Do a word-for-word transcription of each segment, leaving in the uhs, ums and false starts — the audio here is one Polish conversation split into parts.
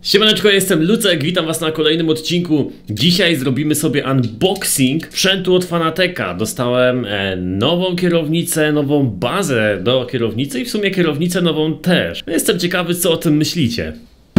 Siemaneczko, ja jestem Lucek, witam was na kolejnym odcinku. Dzisiaj zrobimy sobie unboxing sprzętu od Fanateka. Dostałem e, nową kierownicę, nową bazę do kierownicy i w sumie kierownicę nową też. Jestem ciekawy, co o tym myślicie.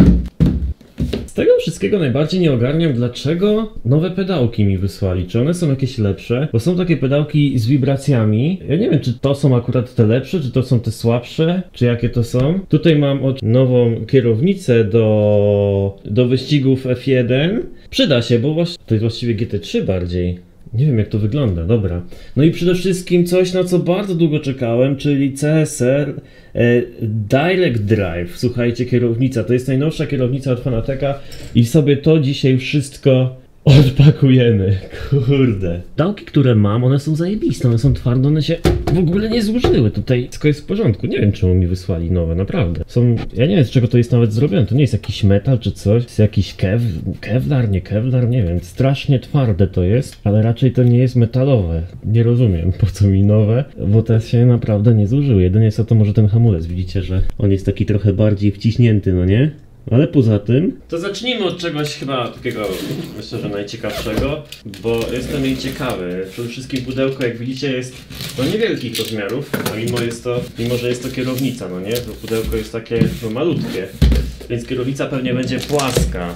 Z tego wszystkiego najbardziej nie ogarniam, dlaczego nowe pedałki mi wysłali. Czy one są jakieś lepsze? Bo są takie pedałki z wibracjami. Ja nie wiem, czy to są akurat te lepsze, czy to są te słabsze, czy jakie to są. Tutaj mam od nową kierownicę do, do wyścigów F jeden. Przyda się, bo właśnie, to jest właściwie G T trzy bardziej. Nie wiem, jak to wygląda, dobra. No i przede wszystkim coś, na co bardzo długo czekałem, czyli C S R e, Direct Drive. Słuchajcie, kierownica, to jest najnowsza kierownica od Fanateka i sobie to dzisiaj wszystko odpakujemy. Kurde. Pedałki, które mam, one są zajebiste, one są twarde, one się w ogóle nie zużyły. Tutaj wszystko jest w porządku. Nie wiem, czemu mi wysłali nowe, naprawdę. Są, ja nie wiem, z czego to jest nawet zrobione. To nie jest jakiś metal czy coś. To jest jakiś kew, kevlar, nie kevlar, nie wiem. Strasznie twarde to jest, ale raczej to nie jest metalowe. Nie rozumiem, po co mi nowe, bo te się naprawdę nie zużyły. Jedynie co to może ten hamulec. Widzicie, że on jest taki trochę bardziej wciśnięty, no nie? Ale poza tym... To zacznijmy od czegoś chyba takiego, myślę, że najciekawszego, bo jestem jej ciekawy. Przede wszystkim pudełko, jak widzicie, jest no niewielkich rozmiarów, a mimo, jest to, mimo że jest to kierownica, no nie? To pudełko jest takie no malutkie, więc kierownica pewnie będzie płaska.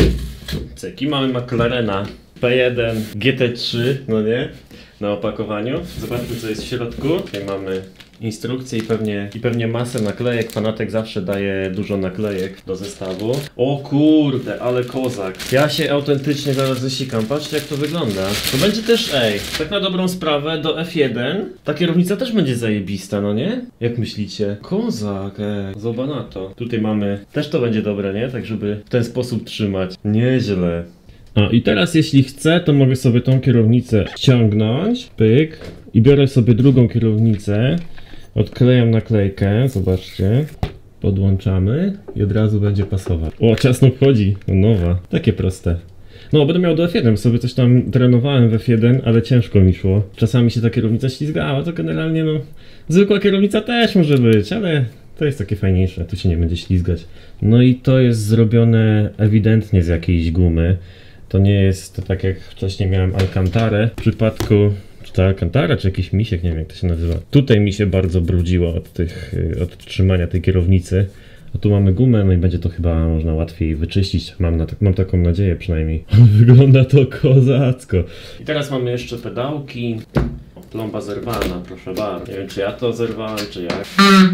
Cyki, mamy McLarena P jeden G T trzy, no nie? Na opakowaniu. Zobaczmy, co jest w środku. Tutaj mamy instrukcję i pewnie, i pewnie masę naklejek. Fanatek zawsze daje dużo naklejek do zestawu. O kurde, ale kozak. Ja się autentycznie zaraz zesikam. Patrzcie, jak to wygląda. To będzie też, ej, tak na dobrą sprawę, do F jeden ta kierownica też będzie zajebista, no nie? Jak myślicie? Kozak, ej. Zobacz na to. Tutaj mamy, też to będzie dobre, nie? Tak, żeby w ten sposób trzymać. Nieźle. A i teraz jeśli chcę, to mogę sobie tą kierownicę ściągnąć, pyk, i biorę sobie drugą kierownicę, odklejam naklejkę, zobaczcie, podłączamy i od razu będzie pasować. O, ciasno wchodzi, no nowa, takie proste. No, będę miał do F jeden, sobie coś tam trenowałem w F jeden, ale ciężko mi szło. Czasami się ta kierownica ślizgała, to generalnie no, zwykła kierownica też może być, ale... To jest takie fajniejsze, tu się nie będzie ślizgać. No i to jest zrobione ewidentnie z jakiejś gumy. To nie jest to tak jak wcześniej miałem Alcantarę. W przypadku, czy to Alcantara, czy jakiś misiek, nie wiem jak to się nazywa. Tutaj mi się bardzo brudziło od, tych, od trzymania tej kierownicy. A tu mamy gumę, no i będzie to chyba można łatwiej wyczyścić. Mam, na, mam taką nadzieję przynajmniej. Wygląda to kozacko. I teraz mamy jeszcze pedałki. Plomba zerwana, proszę bardzo. Nie wiem, czy ja to zerwałem, czy jak.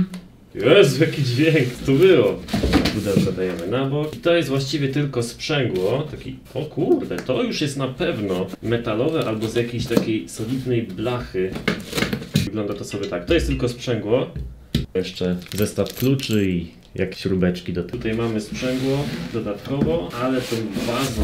Jezu, jaki dźwięk to było. Pudełko dajemy na bok. I to jest właściwie tylko sprzęgło. Taki, o kurde, to już jest na pewno metalowe albo z jakiejś takiej solidnej blachy. Wygląda to sobie tak. To jest tylko sprzęgło. Jeszcze zestaw kluczy i jak śrubeczki do tego. Tutaj mamy sprzęgło dodatkowo, ale tą bazą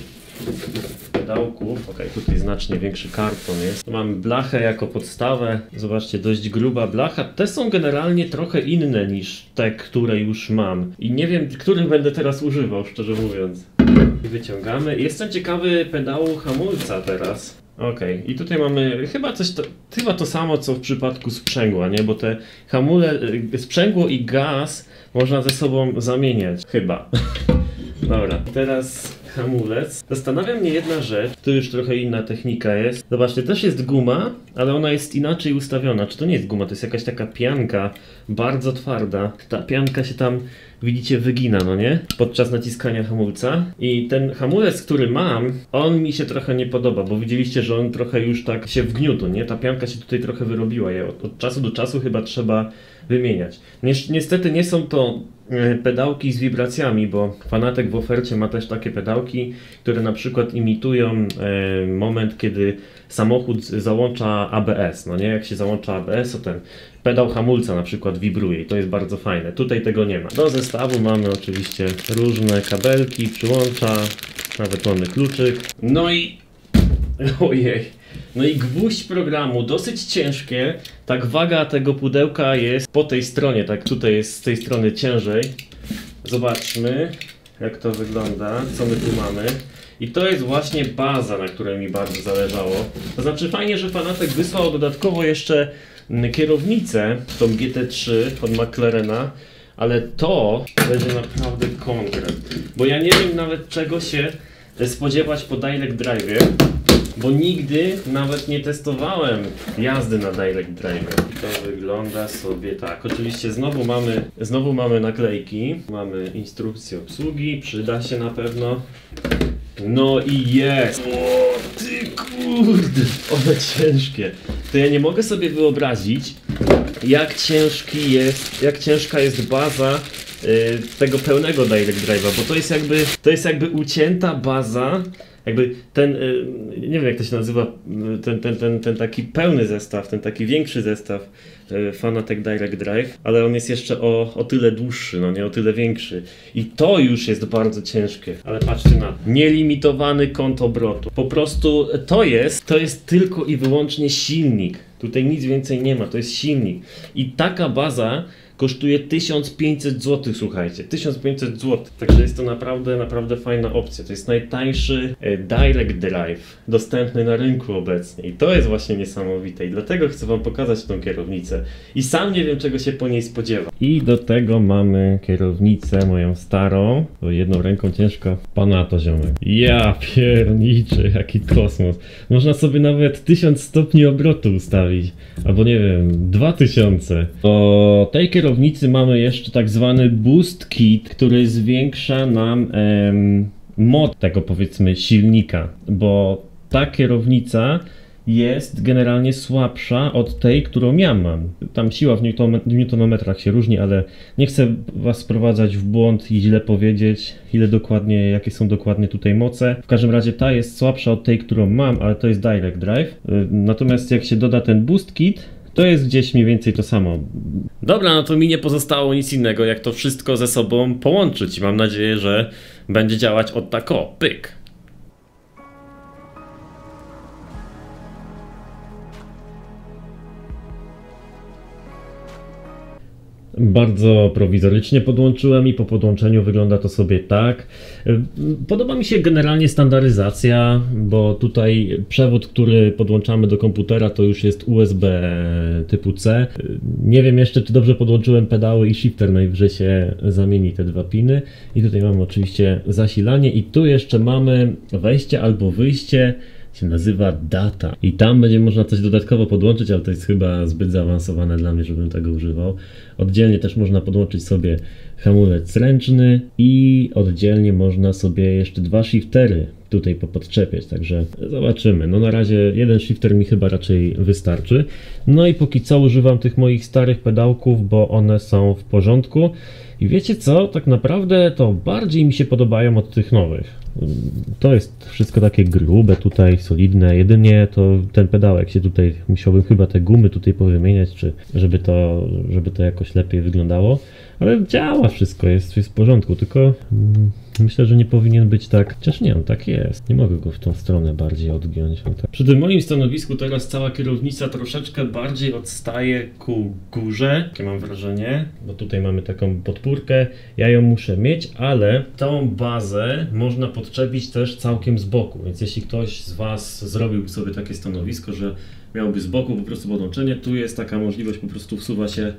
pedałków, ok, tutaj znacznie większy karton jest. Tu mamy blachę jako podstawę. Zobaczcie, dość gruba blacha. Te są generalnie trochę inne niż te, które już mam. I nie wiem, których będę teraz używał, szczerze mówiąc. Wyciągamy. Jestem ciekawy pedału hamulca teraz. Ok, i tutaj mamy chyba coś, to, chyba to samo co w przypadku sprzęgła, nie? Bo te hamule, sprzęgło i gaz można ze sobą zamieniać, chyba. Dobra, teraz hamulec. Zastanawia mnie jedna rzecz, tu już trochę inna technika jest. Zobaczcie, też jest guma, ale ona jest inaczej ustawiona. Czy to nie jest guma, to jest jakaś taka pianka, bardzo twarda. Ta pianka się tam, widzicie, wygina, no nie? Podczas naciskania hamulca. I ten hamulec, który mam, on mi się trochę nie podoba, bo widzieliście, że on trochę już tak się wgniótł, nie? Ta pianka się tutaj trochę wyrobiła. Je od, od czasu do czasu chyba trzeba wymieniać. Niestety nie są to pedałki z wibracjami, bo Fanatek w ofercie ma też takie pedałki, które na przykład imitują e, moment, kiedy samochód załącza A B S, no nie? Jak się załącza A B S, to ten pedał hamulca na przykład wibruje i to jest bardzo fajne. Tutaj tego nie ma. Do zestawu mamy oczywiście różne kabelki, przyłącza, nawet mamy kluczyk. No i... ojej. No i gwóźdź programu, dosyć ciężkie. Tak waga tego pudełka jest po tej stronie, tak tutaj jest z tej strony ciężej. Zobaczmy, jak to wygląda, co my tu mamy. I to jest właśnie baza, na której mi bardzo zależało. To znaczy fajnie, że Fanatek wysłał dodatkowo jeszcze kierownicę, tą G T trzy od McLarena, ale to będzie naprawdę konkret. Bo ja nie wiem nawet czego się spodziewać po Direct Drive'ie, bo nigdy nawet nie testowałem jazdy na Direct Drive'ie. To wygląda sobie tak. Oczywiście znowu mamy, znowu mamy naklejki, mamy instrukcję obsługi, przyda się na pewno. No i jest! O ty kurde! One ciężkie. To ja nie mogę sobie wyobrazić, jak ciężki jest, jak ciężka jest baza yy, tego pełnego Direct Drive'a, bo to jest jakby, to jest jakby ucięta baza, jakby ten, yy, nie wiem jak to się nazywa, ten, ten, ten, ten taki pełny zestaw, ten taki większy zestaw yy, Fanatec Direct Drive, ale on jest jeszcze o, o tyle dłuższy, no nie o tyle większy. I to już jest bardzo ciężkie, ale patrzcie na to. Nielimitowany kąt obrotu. Po prostu to jest, to jest tylko i wyłącznie silnik. Tutaj nic więcej nie ma, to jest silnik. I taka baza kosztuje tysiąc pięćset złotych, słuchajcie, tysiąc pięćset złotych. Także jest to naprawdę, naprawdę fajna opcja. To jest najtańszy e, Direct Drive dostępny na rynku obecnie. I to jest właśnie niesamowite. I dlatego chcę wam pokazać tą kierownicę. I sam nie wiem czego się po niej spodziewa. I do tego mamy kierownicę moją starą. Bo jedną ręką ciężko. Pana to ziomek. Ja pierniczy, jaki kosmos. Można sobie nawet tysiąc stopni obrotu ustawić. Albo nie wiem, dwa tysiące. Do tej kierownicy kierownicy mamy jeszcze tak zwany Boost Kit, który zwiększa nam em, moc tego powiedzmy silnika, bo ta kierownica jest generalnie słabsza od tej, którą ja mam. Tam siła w newtonometrach się różni, ale nie chcę was wprowadzać w błąd i źle powiedzieć, ile dokładnie, jakie są dokładnie tutaj moce. W każdym razie ta jest słabsza od tej, którą mam, ale to jest Direct Drive. Natomiast jak się doda ten Boost Kit, to jest gdzieś mniej więcej to samo. Dobra, no to mi nie pozostało nic innego, jak to wszystko ze sobą połączyć i mam nadzieję, że będzie działać od tak o, pyk. Bardzo prowizorycznie podłączyłem i po podłączeniu wygląda to sobie tak. Podoba mi się generalnie standaryzacja, bo tutaj przewód, który podłączamy do komputera, to już jest U S B typu C. Nie wiem jeszcze, czy dobrze podłączyłem pedały i shifter, najwyżej się zamieni te dwa piny. I tutaj mamy oczywiście zasilanie i tu jeszcze mamy wejście albo wyjście. Się nazywa data i tam będzie można coś dodatkowo podłączyć, ale to jest chyba zbyt zaawansowane dla mnie, żebym tego używał. Oddzielnie też można podłączyć sobie hamulec ręczny i oddzielnie można sobie jeszcze dwa shiftery tutaj popodczepiać, także zobaczymy. No na razie jeden shifter mi chyba raczej wystarczy. No i póki co używam tych moich starych pedałków, bo one są w porządku. I wiecie co? Tak naprawdę to bardziej mi się podobają od tych nowych. To jest wszystko takie grube tutaj, solidne. Jedynie to ten pedałek się tutaj, musiałbym chyba te gumy tutaj powymieniać, czy żeby to, żeby to jakoś lepiej wyglądało. Ale działa wszystko, jest, jest w porządku, tylko mm, myślę, że nie powinien być tak, chociaż nie, on tak jest. Nie mogę go w tą stronę bardziej odgiąć. Tak. Przy tym moim stanowisku teraz cała kierownica troszeczkę bardziej odstaje ku górze, takie mam wrażenie, bo tutaj mamy taką podpórkę, ja ją muszę mieć, ale całą bazę można podczepić też całkiem z boku, więc jeśli ktoś z was zrobił sobie takie stanowisko, że miałby z boku po prostu podłączenie, tu jest taka możliwość, po prostu wsuwa się.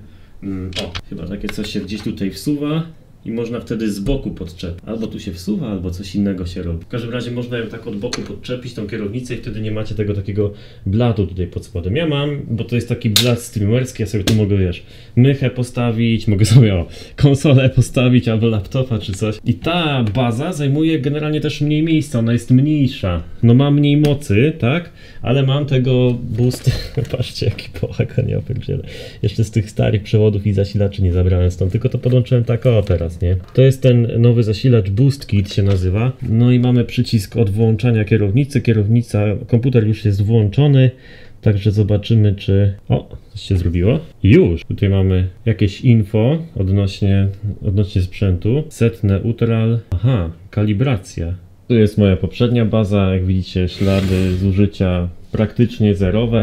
O, chyba takie coś się gdzieś tutaj wsuwa i można wtedy z boku podczepić. Albo tu się wsuwa, albo coś innego się robi. W każdym razie można ją tak od boku podczepić, tą kierownicę, i wtedy nie macie tego takiego blatu tutaj pod spodem. Ja mam, bo to jest taki blat streamerski, ja sobie tu mogę, wiesz, mychę postawić, mogę sobie o, konsolę postawić, albo laptopa czy coś. I ta baza zajmuje generalnie też mniej miejsca, ona jest mniejsza. No ma mniej mocy, tak? Ale mam tego boost, patrzcie jaki połagan, ja pierdzielę. Jeszcze z tych starych przewodów i zasilaczy nie zabrałem stąd, tylko to podłączyłem tak o teraz, nie? To jest ten nowy zasilacz Boost Kit się nazywa. No i mamy przycisk od włączania kierownicy, kierownica, komputer już jest włączony. Także zobaczymy, czy... O, coś się zrobiło. Już! Tutaj mamy jakieś info odnośnie, odnośnie sprzętu. Set neutral. Aha, kalibracja. Tu jest moja poprzednia baza, jak widzicie ślady zużycia praktycznie zerowe.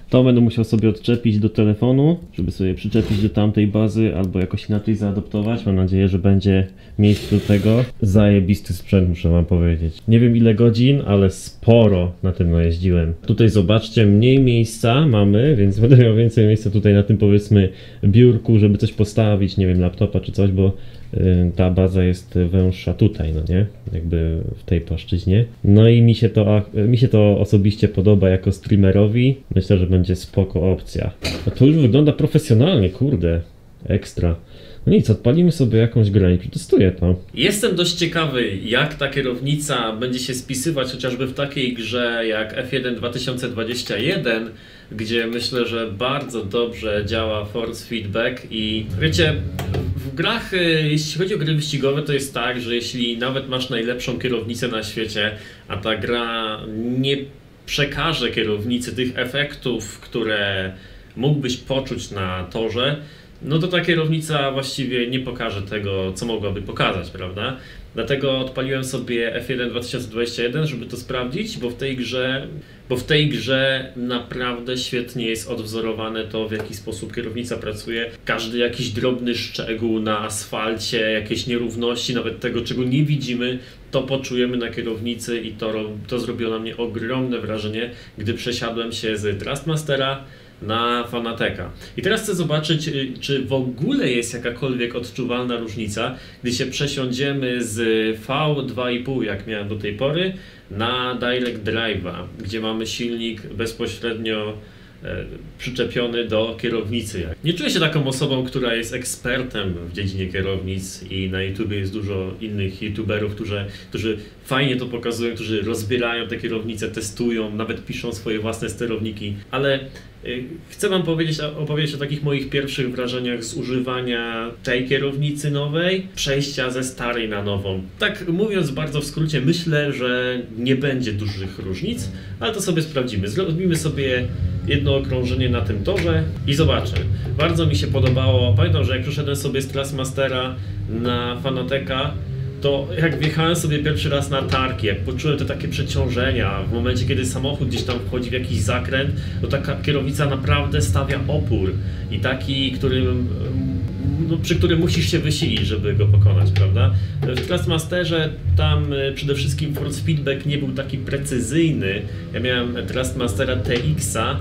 To będę musiał sobie odczepić do telefonu, żeby sobie przyczepić do tamtej bazy albo jakoś inaczej zaadoptować. Mam nadzieję, że będzie miejsce do tego. Zajebisty sprzęt, muszę wam powiedzieć. Nie wiem ile godzin, ale sporo na tym najeździłem. Tutaj zobaczcie, mniej miejsca mamy, więc będę miał więcej miejsca tutaj na tym, powiedzmy, biurku, żeby coś postawić, nie wiem, laptopa czy coś, bo y, ta baza jest węższa tutaj, no nie? Jakby w tej płaszczyźnie. No i mi się to, mi się to osobiście podoba jako streamerowi. Myślę, że będzie spoko opcja. A to już wygląda profesjonalnie, kurde. Ekstra. No nic, odpalimy sobie jakąś grę i przetestuję to. Jestem dość ciekawy, jak ta kierownica będzie się spisywać chociażby w takiej grze jak F jeden dwa tysiące dwadzieścia jeden, gdzie myślę, że bardzo dobrze działa force feedback i wiecie, w grach, jeśli chodzi o gry wyścigowe, to jest tak, że jeśli nawet masz najlepszą kierownicę na świecie, a ta gra nie przekaże kierownicy tych efektów, które mógłbyś poczuć na torze, no to ta kierownica właściwie nie pokaże tego, co mogłaby pokazać, prawda? Dlatego odpaliłem sobie F jeden dwa tysiące dwadzieścia jeden, żeby to sprawdzić, bo w tej grze, bo w tej grze naprawdę świetnie jest odwzorowane to, w jaki sposób kierownica pracuje. Każdy jakiś drobny szczegół na asfalcie, jakieś nierówności, nawet tego, czego nie widzimy, to poczujemy na kierownicy i to, to zrobiło na mnie ogromne wrażenie, gdy przesiadłem się z Trustmastera na Fanateka. I teraz chcę zobaczyć, czy w ogóle jest jakakolwiek odczuwalna różnica, gdy się przesiądziemy z V dwa i pół, jak miałem do tej pory, na Direct Drive'a, gdzie mamy silnik bezpośrednio e, przyczepiony do kierownicy. Nie czuję się taką osobą, która jest ekspertem w dziedzinie kierownic i na YouTubie jest dużo innych YouTuberów, którzy, którzy fajnie to pokazują, którzy rozbierają te kierownice, testują, nawet piszą swoje własne sterowniki, ale chcę wam powiedzieć, opowiedzieć o takich moich pierwszych wrażeniach z używania tej kierownicy nowej, przejścia ze starej na nową. Tak mówiąc bardzo w skrócie, myślę, że nie będzie dużych różnic, ale to sobie sprawdzimy. Zrobimy sobie jedno okrążenie na tym torze i zobaczymy. Bardzo mi się podobało. Pamiętam, że jak przeszedłem sobie z Trustmastera na Fanateka, to jak wjechałem sobie pierwszy raz na targi, jak poczułem te takie przeciążenia, w momencie kiedy samochód gdzieś tam wchodzi w jakiś zakręt, to taka kierownica naprawdę stawia opór i taki, którym, no, przy którym musisz się wysilić, żeby go pokonać, prawda? W Trustmasterze tam przede wszystkim force feedback nie był taki precyzyjny. Ja miałem Trustmastera T X-a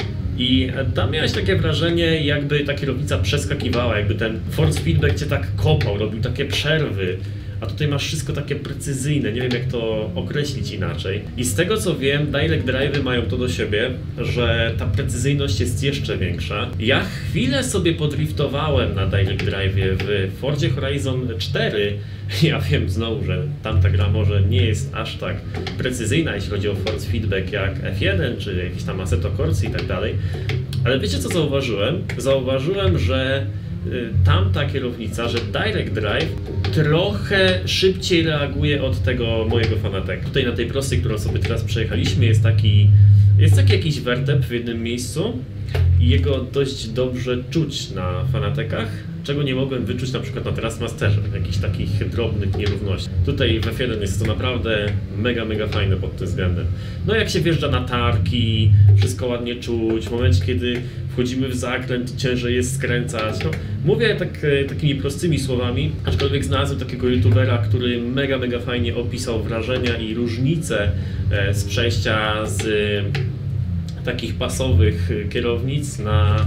i tam miałeś takie wrażenie, jakby ta kierownica przeskakiwała, jakby ten force feedback cię tak kopał, robił takie przerwy. A tutaj masz wszystko takie precyzyjne, nie wiem jak to określić inaczej. I z tego co wiem, Direct Drive'y mają to do siebie, że ta precyzyjność jest jeszcze większa. Ja chwilę sobie podriftowałem na Direct Drive'ie w Fordzie Horizon cztery. Ja wiem znowu, że tamta gra może nie jest aż tak precyzyjna, jeśli chodzi o force feedback jak F jeden, czy jakieś tam Assetto Corsa i tak dalej. Ale wiecie co zauważyłem? Zauważyłem, że tamta kierownica, że Direct Drive trochę szybciej reaguje od tego mojego Fanateka. Tutaj na tej prostej, którą sobie teraz przejechaliśmy, jest taki, jest taki jakiś wertep w jednym miejscu i jego dość dobrze czuć na Fanatekach, czego nie mogłem wyczuć na przykład na Trustmasterze, jakichś takich drobnych nierówności. Tutaj w F jeden jest to naprawdę mega, mega fajne pod tym względem. No jak się wjeżdża na tarki, wszystko ładnie czuć, w momencie kiedy wchodzimy w zakręt, ciężej jest skręcać. No, mówię tak, takimi prostymi słowami, aczkolwiek znalazłem takiego youtubera, który mega, mega fajnie opisał wrażenia i różnice z przejścia z takich pasowych kierownic na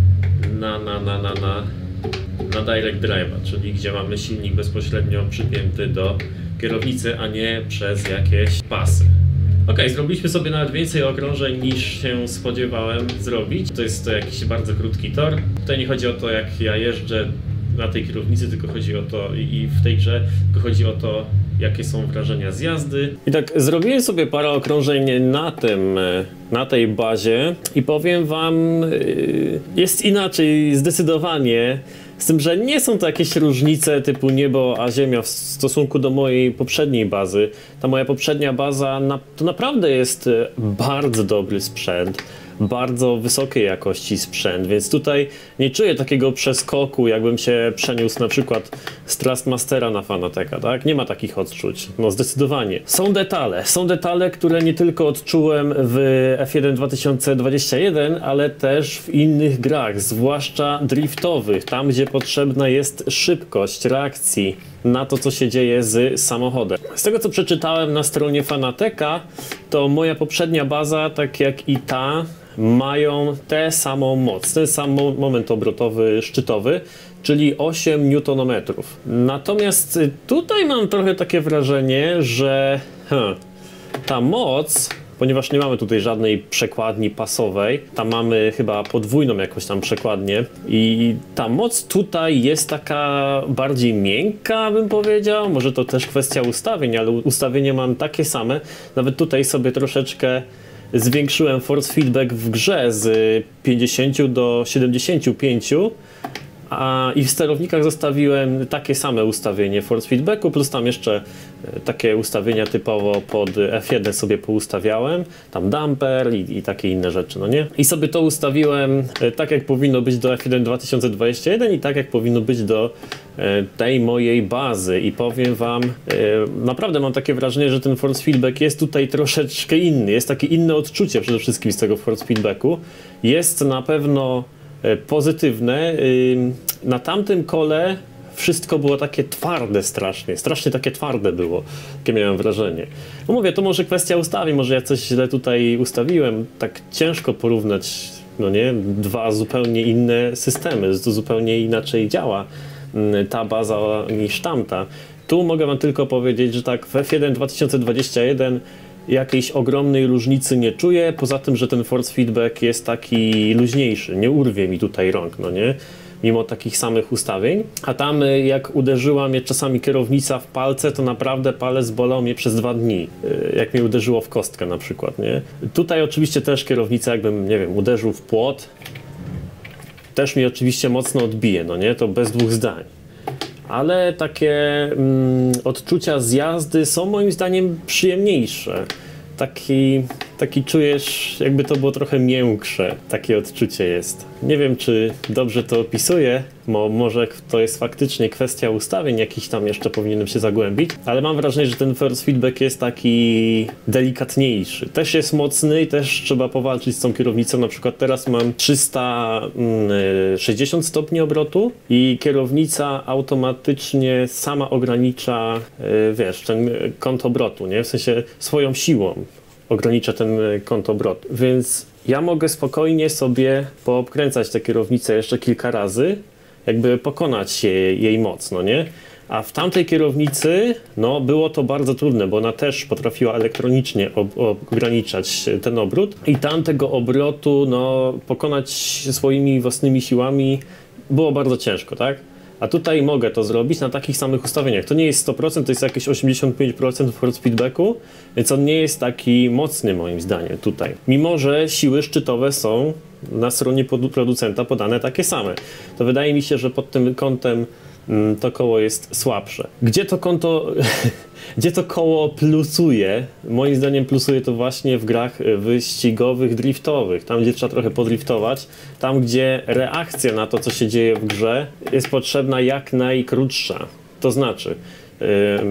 na, na, na, na, na, na Direct Drive'a, czyli gdzie mamy silnik bezpośrednio przypięty do kierownicy, a nie przez jakieś pasy. Ok, zrobiliśmy sobie nawet więcej okrążeń niż się spodziewałem zrobić. To jest to jakiś bardzo krótki tor. Tutaj nie chodzi o to, jak ja jeżdżę na tej kierownicy, tylko chodzi o to i w tej grze, tylko chodzi o to, jakie są wrażenia z jazdy. I tak zrobiłem sobie parę okrążeń na tym, na tej bazie i powiem wam, jest inaczej zdecydowanie. Z tym, że nie są to jakieś różnice typu niebo a ziemia w stosunku do mojej poprzedniej bazy. Ta moja poprzednia baza na, to naprawdę jest bardzo dobry sprzęt. bardzo wysokiej jakości sprzęt, więc tutaj nie czuję takiego przeskoku, jakbym się przeniósł na przykład z Trustmastera na Fanateka, tak? Nie ma takich odczuć, no zdecydowanie. Są detale, są detale, które nie tylko odczułem w F jeden dwa tysiące dwadzieścia jeden, ale też w innych grach, zwłaszcza driftowych, tam gdzie potrzebna jest szybkość reakcji na to, co się dzieje z samochodem. Z tego, co przeczytałem na stronie Fanateka, to moja poprzednia baza, tak jak i ta, mają tę samą moc, ten sam moment obrotowy szczytowy, czyli osiem niutonometrów. Natomiast tutaj mam trochę takie wrażenie, że hmm, ta moc, ponieważ nie mamy tutaj żadnej przekładni pasowej, tam mamy chyba podwójną jakąś tam przekładnię i ta moc tutaj jest taka bardziej miękka, bym powiedział. Może to też kwestia ustawień, ale ustawienia mam takie same. Nawet tutaj sobie troszeczkę zwiększyłem force feedback w grze z pięćdziesięciu do siedemdziesięciu pięciu. A i w sterownikach zostawiłem takie same ustawienie force feedbacku, plus tam jeszcze takie ustawienia typowo pod F jeden sobie poustawiałem, tam damper i, i takie inne rzeczy, no nie? I sobie to ustawiłem tak, jak powinno być do F jeden dwa tysiące dwadzieścia jeden i tak, jak powinno być do tej mojej bazy. I powiem wam, naprawdę mam takie wrażenie, że ten force feedback jest tutaj troszeczkę inny, jest takie inne odczucie przede wszystkim z tego force feedbacku. Jest na pewno pozytywne. Na tamtym kole wszystko było takie twarde strasznie, strasznie takie twarde było, takie miałem wrażenie. No mówię, to może kwestia ustawień, może ja coś źle tutaj ustawiłem, tak ciężko porównać, no nie, dwa zupełnie inne systemy, to zupełnie inaczej działa ta baza niż tamta. Tu mogę wam tylko powiedzieć, że tak w F jeden dwa tysiące dwadzieścia jeden jakiejś ogromnej różnicy nie czuję, poza tym, że ten force feedback jest taki luźniejszy, nie urwie mi tutaj rąk, no nie? Mimo takich samych ustawień. A tam jak uderzyła mnie czasami kierownica w palce, to naprawdę palec bolał mnie przez dwa dni, jak mnie uderzyło w kostkę na przykład, nie? Tutaj oczywiście też kierownica, jakbym, nie wiem, uderzył w płot, też mi oczywiście mocno odbije, no nie? To bez dwóch zdań. Ale takie mm, odczucia z jazdy są moim zdaniem przyjemniejsze. Taki, taki czujesz, jakby to było trochę miększe, takie odczucie jest. Nie wiem, czy dobrze to opisuję, bo może to jest faktycznie kwestia ustawień, jakiś tam jeszcze powinienem się zagłębić, ale mam wrażenie, że ten force feedback jest taki delikatniejszy. Też jest mocny i też trzeba powalczyć z tą kierownicą. Na przykład teraz mam trzysta sześćdziesiąt stopni obrotu i kierownica automatycznie sama ogranicza, wiesz, ten kąt obrotu, nie? W sensie swoją siłą ogranicza ten kąt obrotu. Więc ja mogę spokojnie sobie poobkręcać tę kierownicę jeszcze kilka razy, jakby pokonać jej, jej moc, no nie? A w tamtej kierownicy, no, było to bardzo trudne, bo ona też potrafiła elektronicznie ob ograniczać ten obrót i tamtego obrotu, no, pokonać swoimi własnymi siłami było bardzo ciężko, tak? A tutaj mogę to zrobić na takich samych ustawieniach. To nie jest sto procent, to jest jakieś osiemdziesiąt pięć procent force feedbacku, więc on nie jest taki mocny moim zdaniem tutaj. Mimo że siły szczytowe są na stronie producenta podane takie same. To wydaje mi się, że pod tym kątem mm, to koło jest słabsze. Gdzie to konto, gdzie to koło plusuje? Moim zdaniem plusuje to właśnie w grach wyścigowych, driftowych. Tam, gdzie trzeba trochę podriftować. Tam, gdzie reakcja na to, co się dzieje w grze, jest potrzebna jak najkrótsza. To znaczy, yy,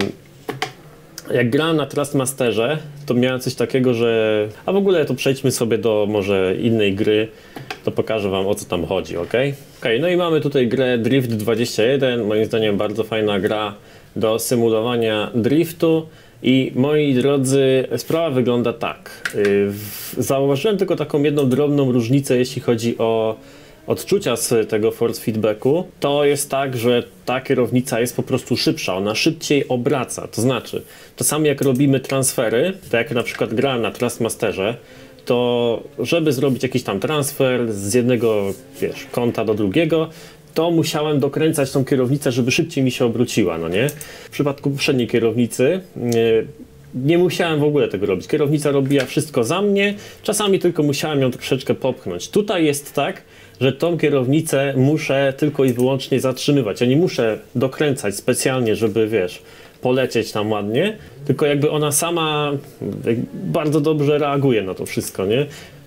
jak grałem na Trustmasterze, to miałem coś takiego, że... A w ogóle to przejdźmy sobie do może innej gry, to pokażę wam, o co tam chodzi, ok? Ok, no i mamy tutaj grę Drift dwadzieścia jeden, moim zdaniem bardzo fajna gra do symulowania driftu. I moi drodzy, sprawa wygląda tak. Zauważyłem tylko taką jedną drobną różnicę, jeśli chodzi o odczucia z tego force feedbacku. To jest tak, że ta kierownica jest po prostu szybsza, ona szybciej obraca. To znaczy, czasami jak robimy transfery, tak jak na przykład grałem na Trustmasterze, to żeby zrobić jakiś tam transfer z jednego, wiesz, kąta do drugiego, to musiałem dokręcać tą kierownicę, żeby szybciej mi się obróciła, no nie? W przypadku poprzedniej kierownicy nie, nie musiałem w ogóle tego robić. Kierownica robiła wszystko za mnie, czasami tylko musiałem ją troszeczkę popchnąć. Tutaj jest tak, że tą kierownicę muszę tylko i wyłącznie zatrzymywać. Ja nie muszę dokręcać specjalnie, żeby, wiesz, polecieć tam ładnie, tylko jakby ona sama bardzo dobrze reaguje na to wszystko, nie?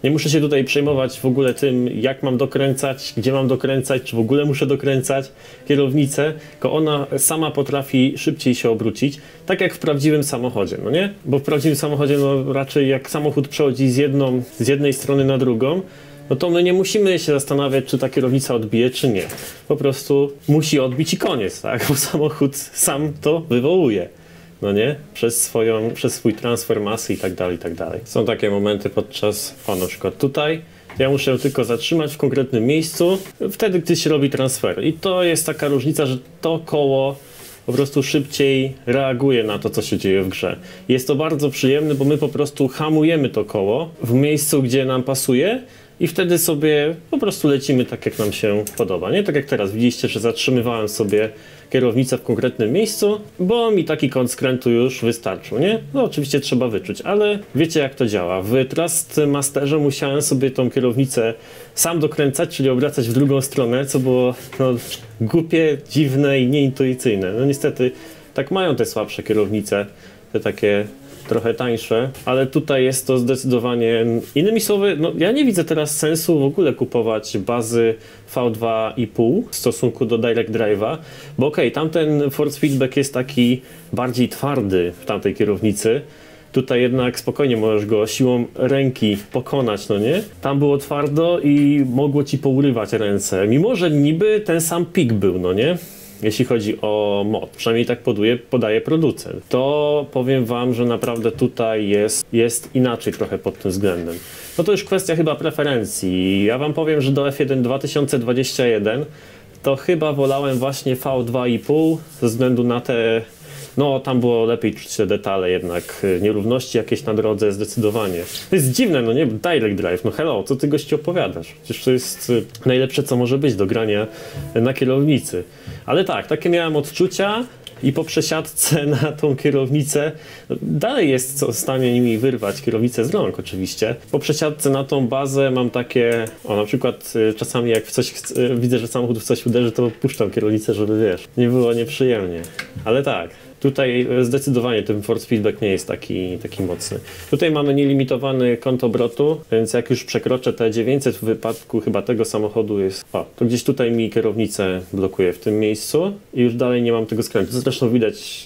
Nie muszę się tutaj przejmować w ogóle tym, jak mam dokręcać, gdzie mam dokręcać, czy w ogóle muszę dokręcać kierownicę, tylko ona sama potrafi szybciej się obrócić, tak jak w prawdziwym samochodzie, no nie? Bo w prawdziwym samochodzie no raczej jak samochód przechodzi z, jedną, z jednej strony na drugą, no to my nie musimy się zastanawiać, czy ta kierownica odbije, czy nie. Po prostu musi odbić i koniec, tak? Bo samochód sam to wywołuje. No nie? Przez, swoją, przez swój transfer masy i tak dalej, i tak dalej. Są takie momenty podczas, o na przykład tutaj, ja muszę tylko zatrzymać w konkretnym miejscu, wtedy gdy się robi transfer. I to jest taka różnica, że to koło po prostu szybciej reaguje na to, co się dzieje w grze. Jest to bardzo przyjemne, bo my po prostu hamujemy to koło w miejscu, gdzie nam pasuje, i wtedy sobie po prostu lecimy tak, jak nam się podoba, nie? Tak jak teraz widzieliście, że zatrzymywałem sobie kierownicę w konkretnym miejscu, bo mi taki kąt skrętu już wystarczył, nie? No oczywiście trzeba wyczuć, ale wiecie, jak to działa. W Trustmasterze musiałem sobie tą kierownicę sam dokręcać, czyli obracać w drugą stronę, co było no, głupie, dziwne i nieintuicyjne. No niestety tak mają te słabsze kierownice, te takie trochę tańsze, ale tutaj jest to zdecydowanie, innymi słowy, no ja nie widzę teraz sensu w ogóle kupować bazy V dwa i pół w stosunku do Direct Drive'a, bo okej, okay, tamten force feedback jest taki bardziej twardy w tamtej kierownicy. Tutaj jednak spokojnie możesz go siłą ręki pokonać, no nie? Tam było twardo i mogło ci pourywać ręce, mimo że niby ten sam pik był, no nie? Jeśli chodzi o mod, przynajmniej tak poduje, podaje producent, to powiem wam, że naprawdę tutaj jest, jest inaczej trochę pod tym względem. No to już kwestia chyba preferencji. Ja wam powiem, że do F jeden dwa tysiące dwadzieścia jeden to chyba wolałem właśnie V dwa i pół ze względu na te, no tam było lepiej czuć te detale jednak, nierówności jakieś na drodze zdecydowanie. To jest dziwne, no nie? Direct Drive, no hello, co ty gości opowiadasz? Przecież to jest najlepsze, co może być do grania na kierownicy. Ale tak, takie miałem odczucia i po przesiadce na tą kierownicę, no, dalej jest w stanie mi wyrwać kierownicę z rąk oczywiście. Po przesiadce na tą bazę mam takie, o na przykład y, czasami jak w coś y, widzę, że samochód w coś uderzy, to puszczam kierownicę, żeby wiesz, nie było nieprzyjemnie. Ale tak. Tutaj zdecydowanie ten force feedback nie jest taki, taki mocny. Tutaj mamy nielimitowany kąt obrotu, więc jak już przekroczę te dziewięćset w wypadku chyba tego samochodu jest... O, to gdzieś tutaj mi kierownicę blokuje w tym miejscu i już dalej nie mam tego skrętu. Zresztą widać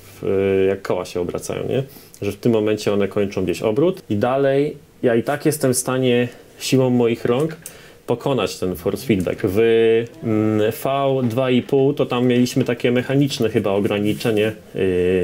w, jak koła się obracają, nie? Że w tym momencie one kończą gdzieś obrót i dalej ja i tak jestem w stanie siłą moich rąk pokonać ten force feedback. W V dwa i pół to tam mieliśmy takie mechaniczne chyba ograniczenie yy,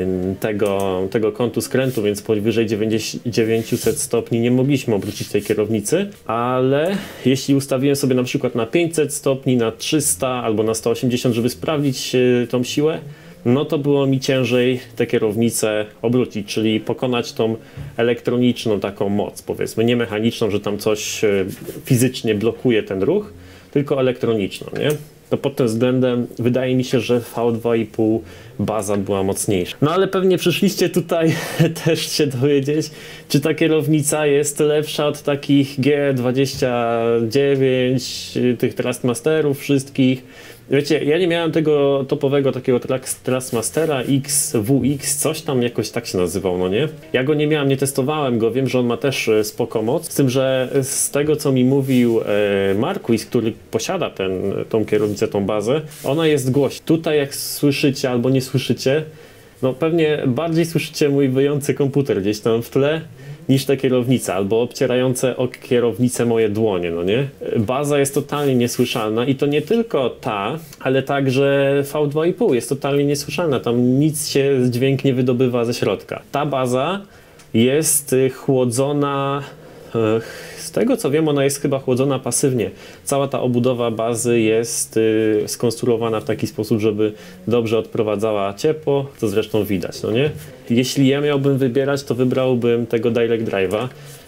tego, tego kątu skrętu, więc powyżej dziewięćset stopni nie mogliśmy obrócić tej kierownicy, ale jeśli ustawiłem sobie na przykład na pięćset stopni, na trzysta albo na sto osiemdziesiąt, żeby sprawdzić yy, tą siłę, no to było mi ciężej tę kierownicę obrócić, czyli pokonać tą elektroniczną taką moc, powiedzmy, nie mechaniczną, że tam coś fizycznie blokuje ten ruch, tylko elektroniczną, nie? To pod tym względem wydaje mi się, że V dwa i pół baza była mocniejsza. No ale pewnie przyszliście tutaj też się dowiedzieć, czy ta kierownica jest lepsza od takich G dwadzieścia dziewięć, tych Trustmasterów wszystkich. Wiecie, ja nie miałem tego topowego takiego Trustmastera X W X, coś tam jakoś tak się nazywał, no nie? Ja go nie miałem, nie testowałem go, wiem, że on ma też spoko moc, z tym, że z tego, co mi mówił e, Marquis, który posiada ten, tą kierownicę, tą bazę, ona jest głośna. Tutaj jak słyszycie albo nie słyszycie, no pewnie bardziej słyszycie mój wyjący komputer gdzieś tam w tle, niż ta kierownica, albo obcierające o kierownicę moje dłonie, no nie? Baza jest totalnie niesłyszalna i to nie tylko ta, ale także V dwa i pół jest totalnie niesłyszalna, tam nic się, dźwięk nie wydobywa ze środka. Ta baza jest chłodzona, z tego co wiem, ona jest chyba chłodzona pasywnie. Cała ta obudowa bazy jest skonstruowana w taki sposób, żeby dobrze odprowadzała ciepło, to zresztą widać, no nie? Jeśli ja miałbym wybierać, to wybrałbym tego Direct Drive'a.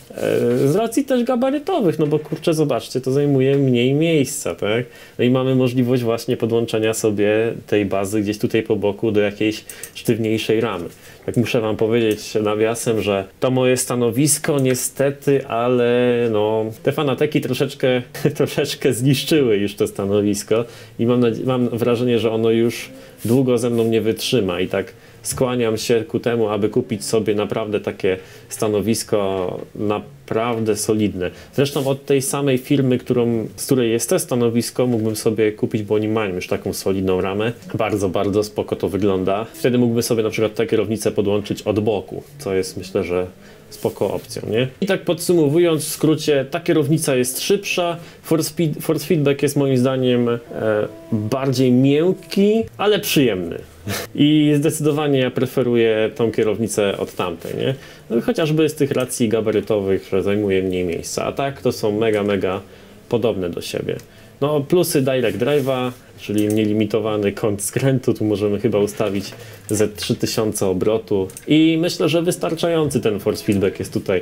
Z racji też gabarytowych, no bo kurczę, zobaczcie, to zajmuje mniej miejsca, tak? No i mamy możliwość właśnie podłączenia sobie tej bazy gdzieś tutaj po boku do jakiejś sztywniejszej ramy. Tak muszę wam powiedzieć nawiasem, że to moje stanowisko niestety, ale no te fanateki troszeczkę, troszeczkę zniszczyły już to stanowisko i mam, mam wrażenie, że ono już długo ze mną nie wytrzyma i tak skłaniam się ku temu, aby kupić sobie naprawdę takie stanowisko naprawdę solidne. Zresztą od tej samej firmy, którą, z której jest to stanowisko, mógłbym sobie kupić, bo oni mają już taką solidną ramę. Bardzo, bardzo spoko to wygląda. Wtedy mógłbym sobie na przykład tę kierownicę podłączyć od boku, co jest, myślę, że spoko opcją, nie? I tak podsumowując, w skrócie, ta kierownica jest szybsza, force, feed, force feedback jest moim zdaniem e, bardziej miękki, ale przyjemny. I zdecydowanie ja preferuję tą kierownicę od tamtej, nie? No, chociażby z tych racji gabarytowych, że zajmuje mniej miejsca, a tak to są mega, mega podobne do siebie. No, plusy Direct Drive'a, czyli nielimitowany kąt skrętu, tu możemy chyba ustawić ze trzy tysiące obrotu i myślę, że wystarczający ten force feedback jest tutaj.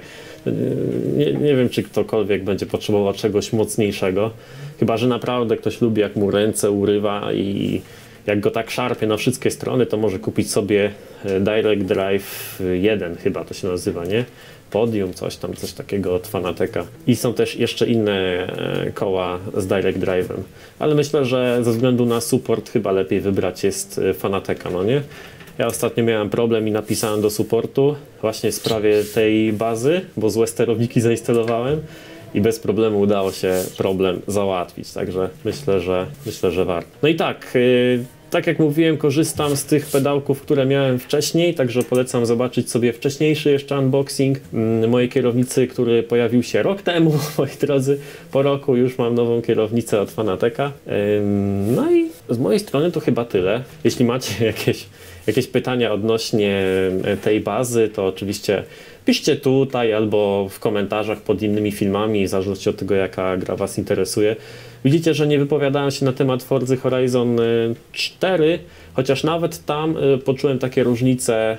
Nie, nie wiem, czy ktokolwiek będzie potrzebował czegoś mocniejszego, chyba że naprawdę ktoś lubi, jak mu ręce urywa i jak go tak szarpie na wszystkie strony, to może kupić sobie Direct Drive jeden, chyba to się nazywa, nie? Podium, coś tam, coś takiego od Fanateka. I są też jeszcze inne koła z Direct Drive'em. Ale myślę, że ze względu na support chyba lepiej wybrać jest Fanateka, no nie? Ja ostatnio miałem problem i napisałem do supportu właśnie w sprawie tej bazy, bo złe sterowniki zainstalowałem i bez problemu udało się problem załatwić, także myślę, że myślę, że warto. No i tak, yy, tak jak mówiłem, korzystam z tych pedałków, które miałem wcześniej, także polecam zobaczyć sobie wcześniejszy jeszcze unboxing yy, mojej kierownicy, który pojawił się rok temu, moi drodzy. Po roku już mam nową kierownicę od Fanateka. Yy, no i z mojej strony to chyba tyle. Jeśli macie jakieś, jakieś pytania odnośnie tej bazy, to oczywiście piszcie tutaj albo w komentarzach pod innymi filmami, w zależności od tego, jaka gra Was interesuje. Widzicie, że nie wypowiadałem się na temat Forza Horizon cztery, chociaż nawet tam poczułem takie różnice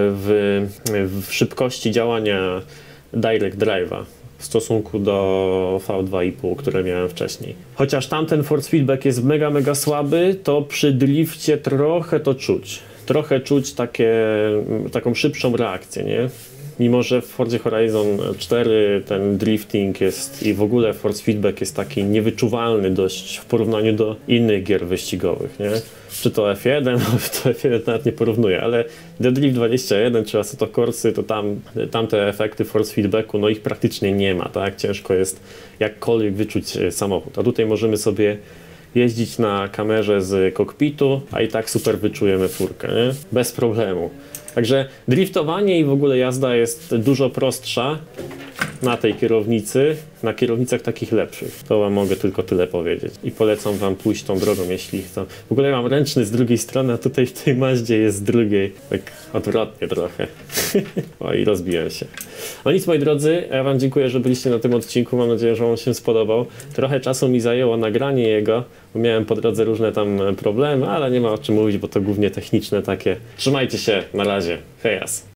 w, w szybkości działania Direct Drive'a w stosunku do V dwa i pół, które miałem wcześniej. Chociaż tamten force feedback jest mega, mega słaby, to przy drifcie trochę to czuć. Trochę czuć takie, taką szybszą reakcję, nie? Mimo że w Forzie Horizon cztery ten drifting jest i w ogóle force feedback jest taki niewyczuwalny dość w porównaniu do innych gier wyścigowych, nie? Czy to F jeden, to F jeden nawet nie porównuję, ale The Drift dwadzieścia jeden czy Assetto Corsy, to tam, tam te efekty force feedbacku, no ich praktycznie nie ma, tak? Ciężko jest jakkolwiek wyczuć samochód. A tutaj możemy sobie jeździć na kamerze z kokpitu, a i tak super wyczujemy furkę, nie? Bez problemu. Także driftowanie i w ogóle jazda jest dużo prostsza na tej kierownicy, na kierownicach takich lepszych. To Wam mogę tylko tyle powiedzieć. I polecam Wam pójść tą drogą, jeśli chcą. W ogóle ja mam ręczny z drugiej strony, a tutaj w tej Mazdzie jest z drugiej. Tak odwrotnie trochę. O, i rozbiłem się. No nic, moi drodzy, ja Wam dziękuję, że byliście na tym odcinku. Mam nadzieję, że Wam się spodobał. Trochę czasu mi zajęło nagranie jego, bo miałem po drodze różne tam problemy, ale nie ma o czym mówić, bo to głównie techniczne takie. Trzymajcie się, na razie. Hejas.